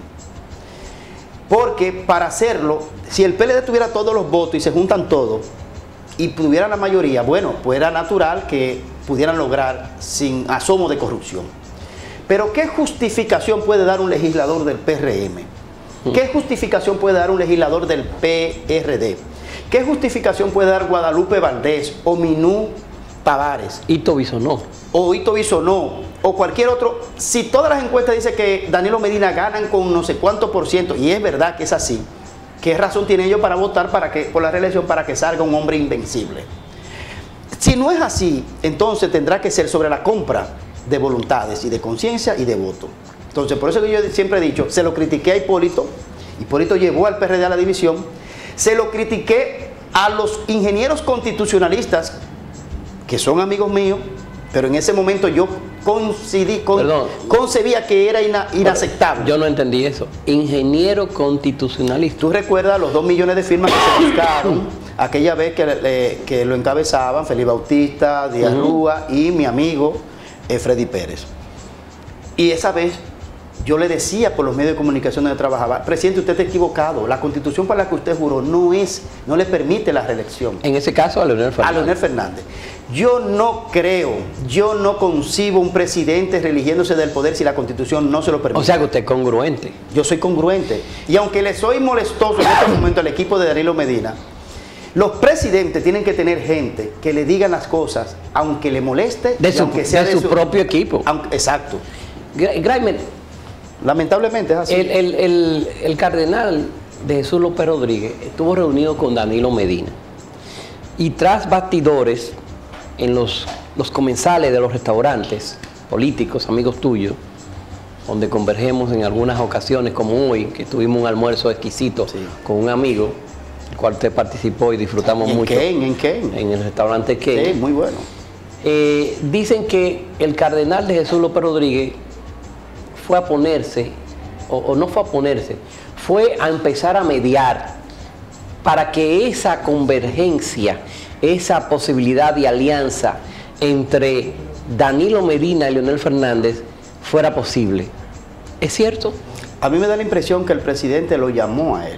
Porque para hacerlo, si el PLD tuviera todos los votos y se juntan todos, y tuvieran la mayoría, bueno, pues era natural que pudieran lograr sin asomo de corrupción. Pero ¿qué justificación puede dar un legislador del PRM? ¿Qué justificación puede dar un legislador del PRD? ¿Qué justificación puede dar Guadalupe Valdés o Minú Tavares? Hito Bisonó. O Hito Bisonó, o cualquier otro. Si todas las encuestas dicen que Danilo Medina ganan con no sé cuánto %, y es verdad que es así, ¿qué razón tiene ellos para votar por la reelección para que salga un hombre invencible? Si no es así, entonces tendrá que ser sobre la compra de voluntades y de conciencia y de voto. Entonces, por eso que yo siempre he dicho, se lo critiqué a Hipólito, Hipólito llevó al PRD a la división, se lo critiqué a los ingenieros constitucionalistas, que son amigos míos, pero en ese momento yo concebía que era inaceptable. Yo no entendí eso. Ingeniero constitucionalista. ¿Tú recuerdas los 2 millones de firmas que se buscaron aquella vez que lo encabezaban Felipe Bautista, Díaz Rúa y mi amigo Freddy Pérez? Y esa vez yo le decía por los medios de comunicación donde trabajaba, presidente, usted está equivocado, la Constitución para la que usted juró no le permite la reelección. En ese caso a Leonel Fernández. A Leonel Fernández. Yo no concibo un presidente religiéndose del poder si la Constitución no se lo permite. O sea que usted es congruente. Yo soy congruente. Y aunque le soy molestoso en este momento al equipo de Danilo Medina, los presidentes tienen que tener gente que le digan las cosas, aunque le moleste, de su propio equipo. Exacto. Graimer, lamentablemente es así. El cardenal de Jesús López Rodríguez estuvo reunido con Danilo Medina. Y tras bastidores, en los comensales de los restaurantes políticos, amigos tuyos, donde convergemos en algunas ocasiones, como hoy, que tuvimos un almuerzo exquisito con un amigo, el cual usted participó y disfrutamos mucho. ¿En qué? En el restaurante Ken. Sí, muy bueno. Dicen que el cardenal de Jesús López Rodríguez fue a ponerse, o no fue a ponerse, fue a empezar a mediar para que esa convergencia, esa posibilidad de alianza entre Danilo Medina y Leonel Fernández fuera posible. ¿Es cierto? A mí me da la impresión que el presidente lo llamó a él.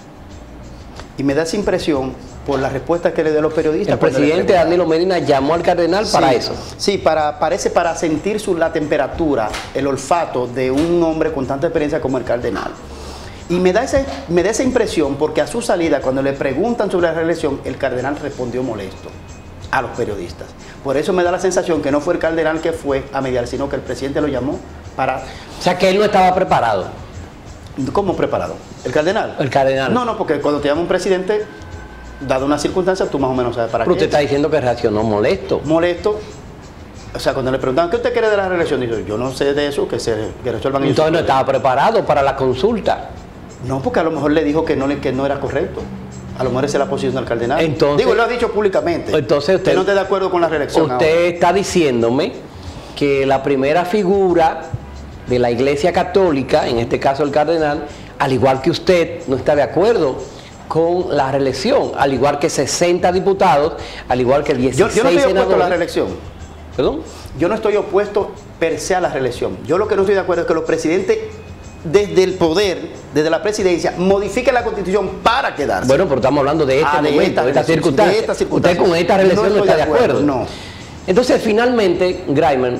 Y me da esa impresión por la respuesta que le dio a los periodistas. El presidente Danilo Medina llamó al cardenal para eso. Sí, parece para sentir la temperatura, el olfato de un hombre con tanta experiencia como el cardenal. Y me da esa impresión porque a su salida, cuando le preguntan sobre la reelección, el cardenal respondió molesto a los periodistas. Por eso me da la sensación que no fue el cardenal que fue a mediar, sino que el presidente lo llamó para... O sea, que él no estaba preparado. ¿Cómo preparado? ¿El cardenal? El cardenal. No, porque cuando te llama un presidente, dado una circunstancia, tú más o menos sabes para qué. Pero usted está diciendo que reaccionó molesto. Molesto. O sea, cuando le preguntaban, ¿qué usted quiere de la reelección? Dice, yo no sé de eso, que resuelvan ellos. Entonces no estaba preparado para la consulta. No, porque a lo mejor le dijo que no era correcto. A lo mejor esa es la posición del cardenal. Entonces, digo, lo ha dicho públicamente. Entonces usted no está de acuerdo con la reelección. Usted ahora está diciéndome que la primera figura de la Iglesia Católica, en este caso el cardenal, al igual que usted, no está de acuerdo con la reelección, al igual que 60 diputados, al igual que 16 yo no estoy senadores. opuesto a la reelección. ¿Perdón? Yo no estoy opuesto per se a la reelección. Yo lo que no estoy de acuerdo es que los presidentes, desde el poder, desde la presidencia, modifiquen la Constitución para quedarse. Bueno, pero estamos hablando de este momento, de esta circunstancia. Usted con esta reelección no está de acuerdo. No. Entonces, finalmente, Graiman,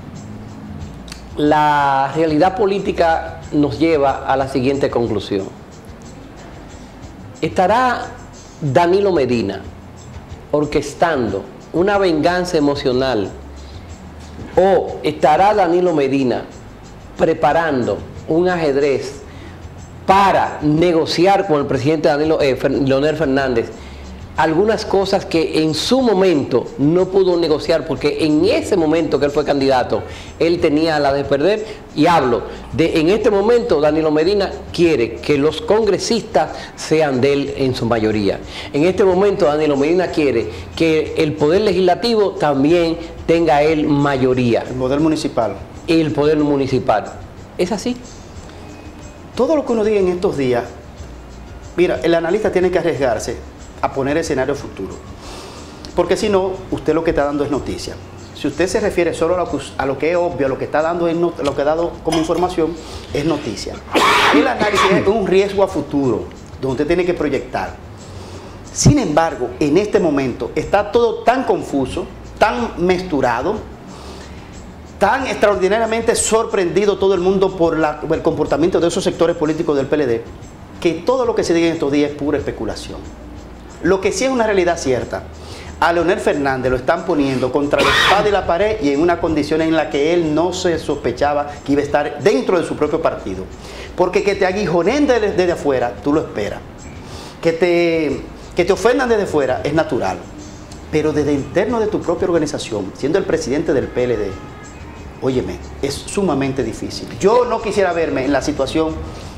la realidad política nos lleva a la siguiente conclusión. ¿Estará Danilo Medina orquestando una venganza emocional o estará Danilo Medina preparando un ajedrez para negociar con el presidente Leonel Fernández algunas cosas que en su momento no pudo negociar, porque en ese momento que él fue candidato, él tenía la de perder? Y hablo de, en este momento Danilo Medina quiere que los congresistas sean de él en su mayoría. En este momento Danilo Medina quiere que el poder legislativo también tenga él mayoría. El poder municipal. El poder municipal. ¿Es así? Todo lo que uno diga en estos días, mira, el analista tiene que arriesgarse a poner escenario futuro, porque si no, usted lo que está dando es noticia. Si usted se refiere solo a lo que es obvio, a lo que está dando, lo que ha dado como información, es noticia. El análisis es un riesgo a futuro, donde usted tiene que proyectar. Sin embargo, en este momento está todo tan confuso, tan mezclado, tan extraordinariamente sorprendido todo el mundo por el comportamiento de esos sectores políticos del PLD, que todo lo que se diga en estos días es pura especulación. Lo que sí es una realidad cierta, a Leonel Fernández lo están poniendo contra la espada y la pared y en una condición en la que él no se sospechaba que iba a estar dentro de su propio partido. Porque que te aguijonen desde afuera, tú lo esperas. Que te ofendan desde fuera es natural. Pero desde interno de tu propia organización, siendo el presidente del PLD, óyeme, es sumamente difícil. Yo no quisiera verme en la situación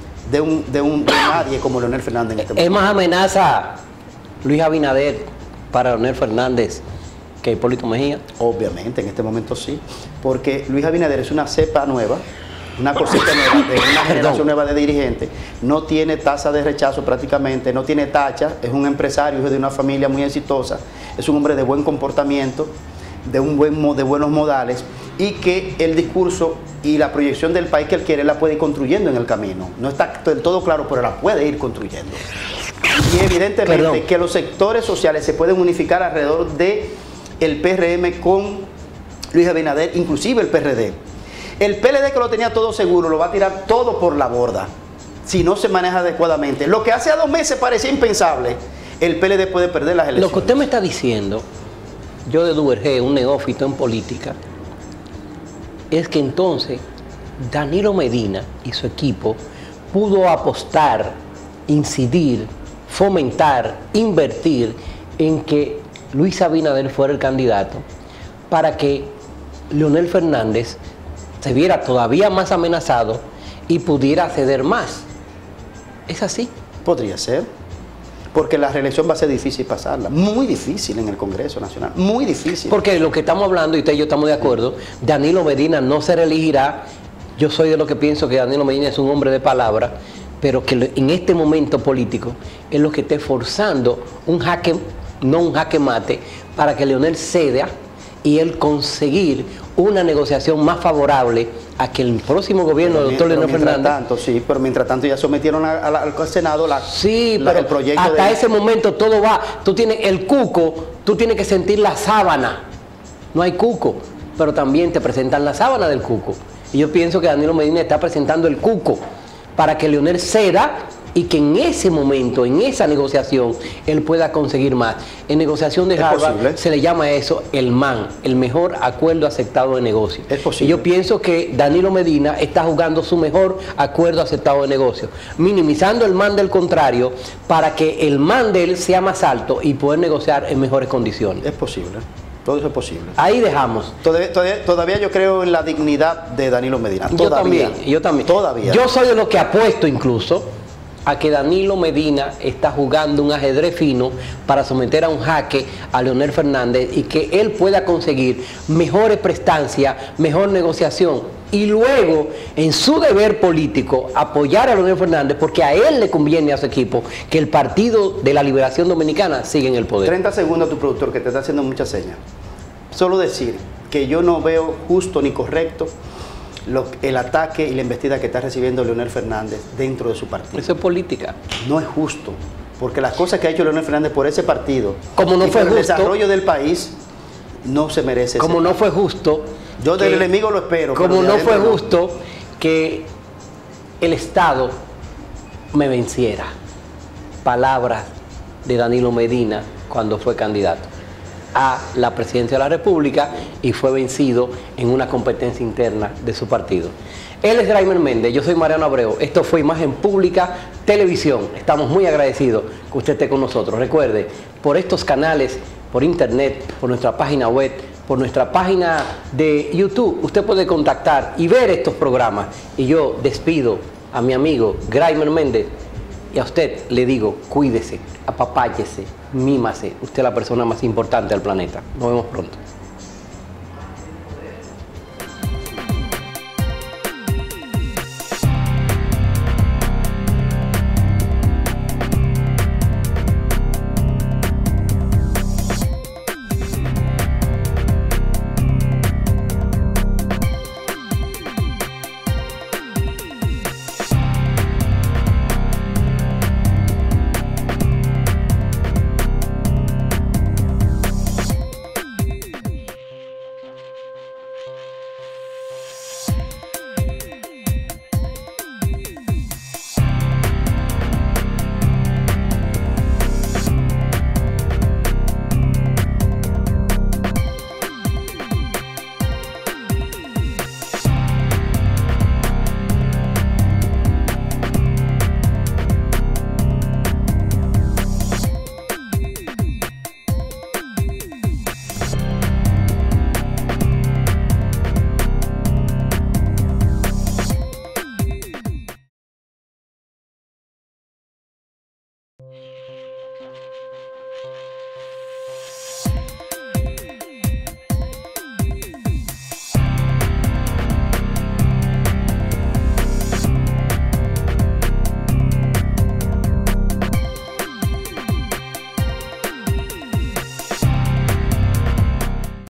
de nadie como Leonel Fernández en este momento. Es más amenaza Luis Abinader para Leonel Fernández que Hipólito Mejía. Obviamente, en este momento sí, porque Luis Abinader es una cepa nueva, una cosecha nueva, de una generación nueva de dirigentes, no tiene tasa de rechazo prácticamente, no tiene tacha, es un empresario, hijo de una familia muy exitosa, es un hombre de buen comportamiento, de buenos modales, y que el discurso y la proyección del país que él quiere la puede ir construyendo en el camino. No está del todo claro, pero la puede ir construyendo. Y evidentemente que los sectores sociales se pueden unificar alrededor de el PRM con Luis Abinader, inclusive el PRD. El PLD, que lo tenía todo seguro, lo va a tirar todo por la borda si no se maneja adecuadamente. Lo que hace 2 meses parecía impensable, el PLD puede perder las elecciones. Lo que usted me está diciendo, yo de Duvergé, un neófito en política, es que entonces Danilo Medina y su equipo pudo apostar, incidir, fomentar, invertir en que Luis Abinader fuera el candidato para que Leonel Fernández se viera todavía más amenazado y pudiera ceder más. ¿Es así? Podría ser, porque la reelección va a ser difícil pasarla, muy difícil en el Congreso Nacional, muy difícil. Porque lo que estamos hablando, y usted y yo estamos de acuerdo, Danilo Medina no se reelegirá. Yo soy de lo que pienso que Danilo Medina es un hombre de palabra, pero que en este momento político es lo que esté forzando un jaque, no un jaque mate, para que Leonel ceda y él conseguir una negociación más favorable a que el próximo gobierno del doctor Leonel Fernández. Pero mientras tanto ya sometieron al Senado el proyecto. Hasta ese momento todo va. Tú tienes el cuco, tú tienes que sentir la sábana. No hay cuco, pero también te presentan la sábana del cuco. Y yo pienso que Danilo Medina está presentando el cuco para que Leonel ceda y que en ese momento, en esa negociación, él pueda conseguir más. En negociación de Harvard se le llama eso el MAN, el mejor acuerdo aceptado de negocio. Es posible. Y yo pienso que Danilo Medina está jugando su mejor acuerdo aceptado de negocio, minimizando el MAN del contrario para que el MAN de él sea más alto y poder negociar en mejores condiciones. Es posible. todo eso es posible. Ahí dejamos. Todavía yo creo en la dignidad de Danilo Medina. Todavía. Yo también. Todavía. Yo soy de los que apuesto incluso a que Danilo Medina está jugando un ajedrez fino para someter a un jaque a Leonel Fernández y que él pueda conseguir mejores prestancias, mejor negociación y luego en su deber político apoyar a Leonel Fernández porque a él le conviene a su equipo que el Partido de la Liberación Dominicana siga en el poder. 30 segundos a tu productor que te está haciendo muchas señas. Solo decir que yo no veo justo ni correcto el ataque y la embestida que está recibiendo Leonel Fernández dentro de su partido. Eso es política. No es justo, porque las cosas que ha hecho Leonel Fernández por ese partido, como no fue por justo, el desarrollo del país, no se merece. Como no fue justo. Yo del enemigo lo espero. Como no fue justo que el Estado me venciera. Palabras de Danilo Medina cuando fue candidato a la presidencia de la República y fue vencido en una competencia interna de su partido. Él es Graimer Méndez, yo soy Mariano Abreu. Esto fue Imagen Pública Televisión. Estamos muy agradecidos que usted esté con nosotros. Recuerde, por estos canales, por internet, por nuestra página web, por nuestra página de YouTube, usted puede contactar y ver estos programas. Y yo despido a mi amigo Graimer Méndez y a usted le digo, cuídese, apapáyese, mímase. Usted es la persona más importante del planeta. Nos vemos pronto.